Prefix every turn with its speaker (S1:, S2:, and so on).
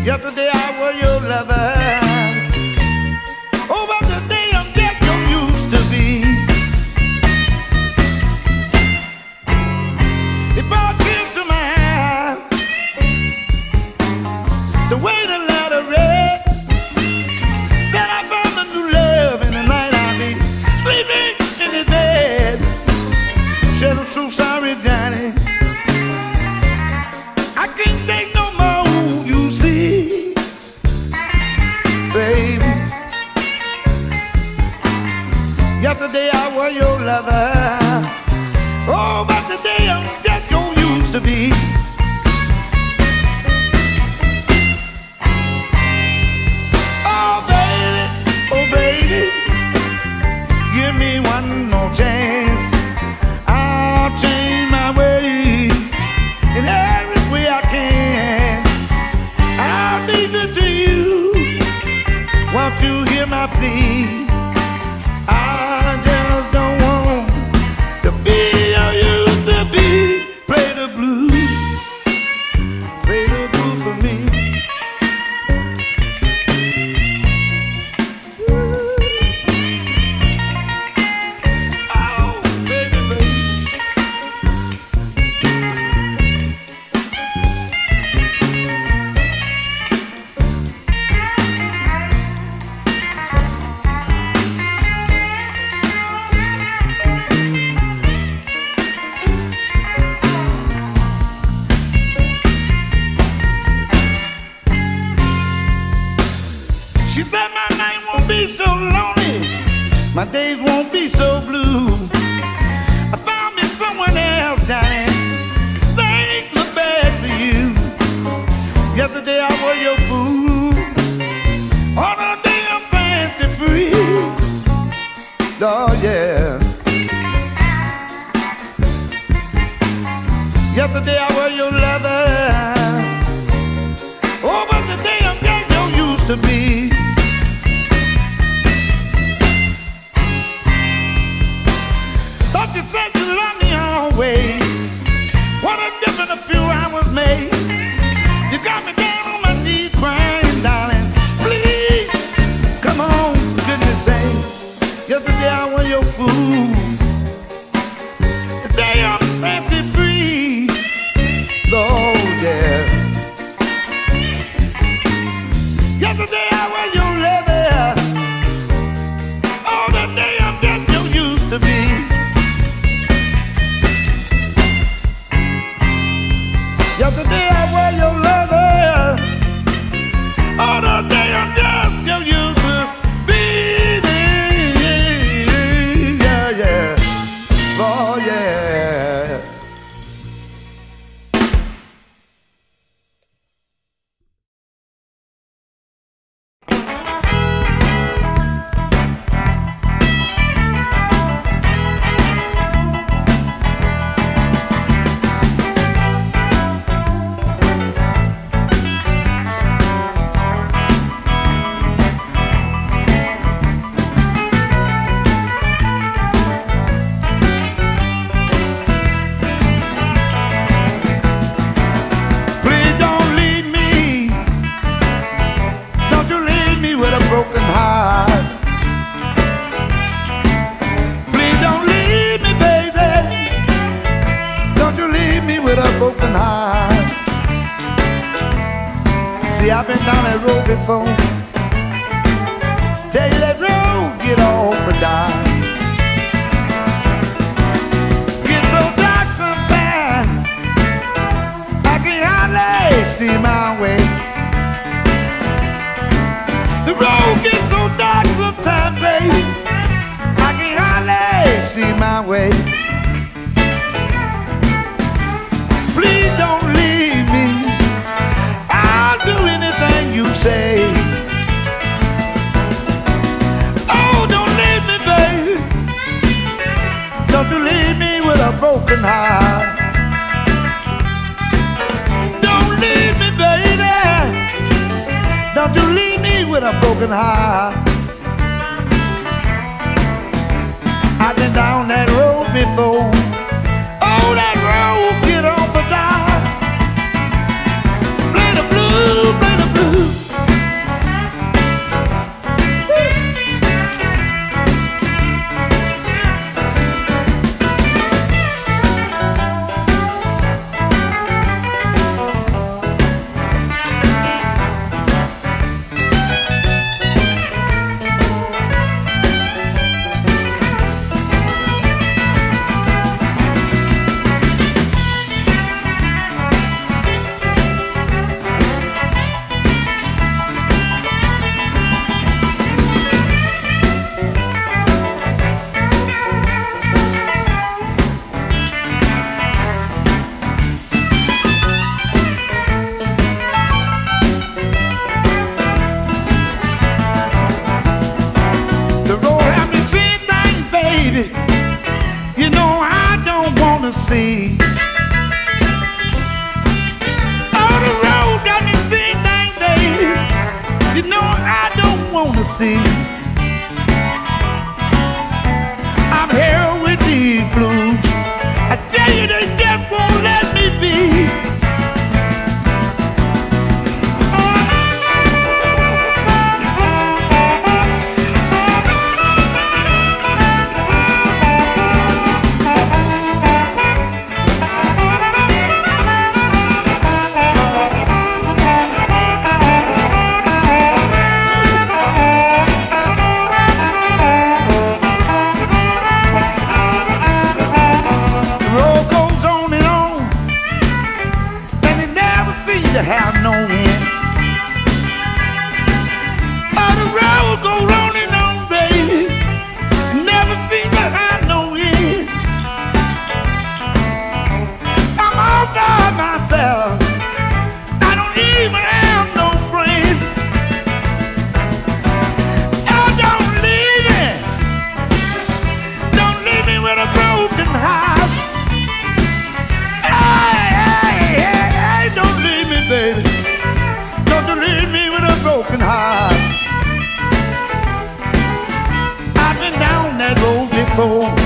S1: Yesterday I was your lover. Oh, but today I'm just you used to be. It brought tears to my eyes, the way the letter read. Said I found a new love in the night I'll be sleeping in his bed. Said I'm so sorry, Johnny, I can't take no more, you see, baby. Yesterday I was your lover. Oh, but today I'm just you used to be. Oh baby, give me one more chance. I'll change my way in every way I can. I'll be good to you. Won't you hear my plea? I just don't want to be how you used to be. Play the blues, play the blues for me. Oh, baby, baby. She said my night won't be so lonely, my days won't be so blue. I found me someone else, Johnny. Things look bad for you. Yesterday I was your fool. On a day I'm fancy free. Oh yeah. Yesterday I was your lover. Oh, but today I'm just you used to be. Thought you said you loved me always. What a difference a few hours made. You got me down on my knees crying, darling. Please, come on, for goodness sake. Yesterday I was your fool. Today I'm fancy free. Oh yeah. Yesterday I was your lover. Oh, today I'm just you used to be. Yesterday I was your lover. Oh, today I'm just you used to be. Yeah, yeah. Oh, yeah. Please don't leave me. Don't you leave me with a broken heart. Please don't leave me, baby. Don't you leave me with a broken heart. See, I've been down that road before. Tell you that road get off or die. Get so dark sometimes I can hardly see my way. The road gets so dark sometimes, baby, I can hardly see my way. Please don't leave me. I'll do anything you say. Oh, don't leave me, baby. Don't you leave me with a broken heart. Don't leave me, baby. Don't you leave me with a broken heart. I've been down that road before. Oh, that road get off a die. Play the blues, play the blues. longing. Oh, the road goes on and on, baby. Never seems to have no end. I'm all by myself. I don't even have no friend. Oh, don't leave me. Don't leave me with a broken heart. Hey, don't leave me, baby. Don't you leave me with a broken heart. I've been down that road before.